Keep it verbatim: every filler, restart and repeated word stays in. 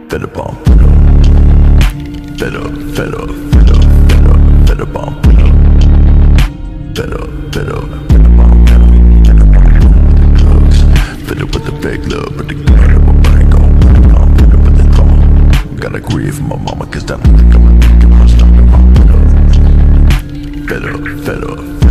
Fed up on fed up. Fed up, fed up, fed up, fed up, fed up on fed up. Fed up, fed up, fed up on fed up. Fed up on the drugs. Fed up with the fake love, but the gun in my brain gon' put it on. Fed up with the trauma. Gotta grieve for my mama, cause that don't think I'ma think it must stop. Fed up, fed up, fed up.